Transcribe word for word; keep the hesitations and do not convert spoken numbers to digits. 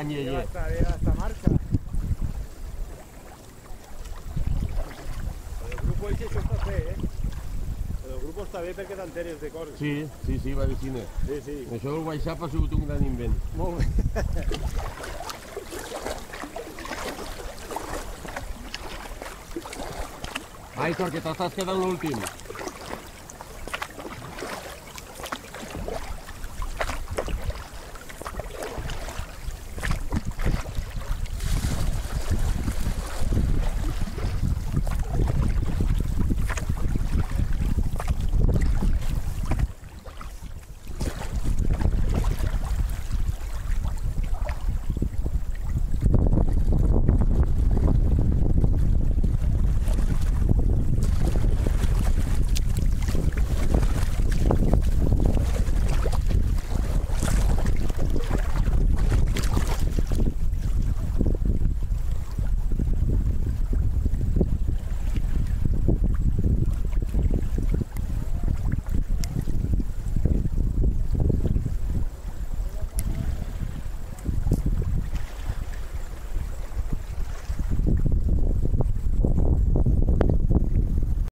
Canyella. Està bé, està marxa. El grup això està bé, eh? El grup està bé perquè t'enteres de coses. Sí, sí, sí, va de cine. Sí, sí. Això del WhatsApp ha sigut un gran invent. Molt bé. Aitor, que t'estàs quedant l'últim.